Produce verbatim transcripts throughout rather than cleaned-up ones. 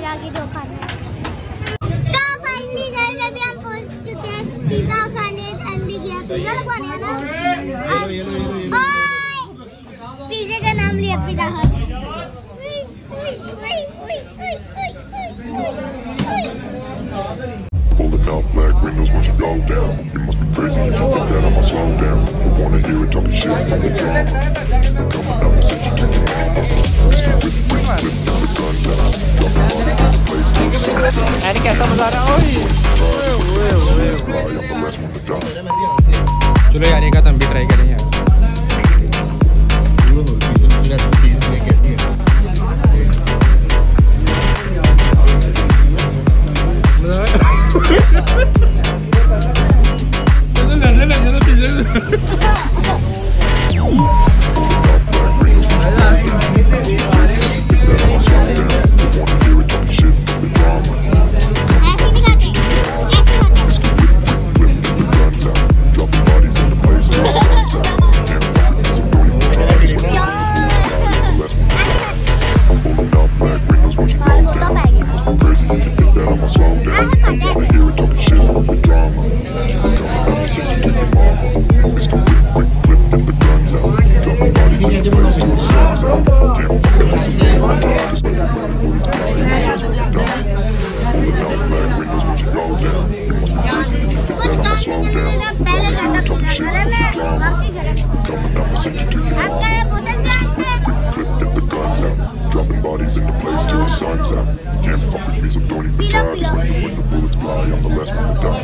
आगे जो खाना है। तो फाइनली गाइस अभी हम पहुंच चुके हैं पिज्जा खाने। टाइम भी गया पिज्जा लगवाने है ना। पिज्जे का नाम लिया पिज्जा हट। Pulling out black windows once you go down. You must be crazy if you think that I'ma slow down. I wanna hear it talking shit from the drama. Coming up and send you to your mama. Mister Whip, whip, whip, the guns out. Dropping bodies in the place to the sunset. Ini kayak sama Zara, oi. Fly, I'm the last one to die. चलो यार एक हम भी try करेंगे यार। लड़ने लग गया था पिज्जे से। Dropping bodies in the place till the sun's out. Can't fuck with me, so don't even try. Cause when the, when the bullets fly, I'm the last one to die.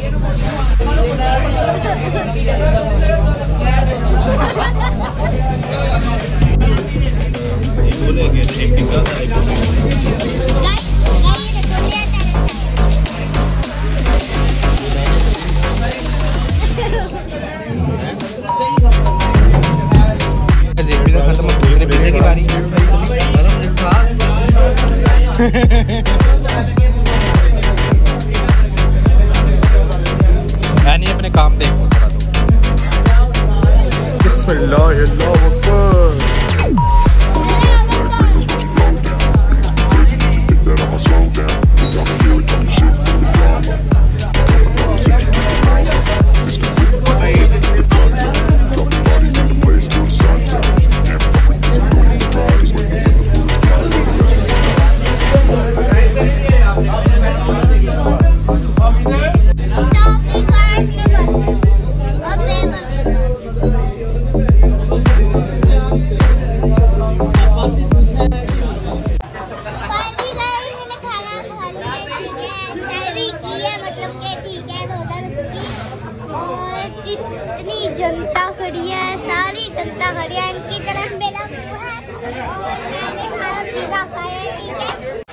खत्म दूसरे पिज्जे की बारी। मैं नहीं अपने काम देखो थोड़ा तो। बिस्मिल्लाह अल्लाहु अकबर। इतनी जनता खड़ी है, सारी जनता खड़ी है, इनकी तरफ मेरा मुंह है और मैंने सारा पिज्जा खाया है। ठीक है।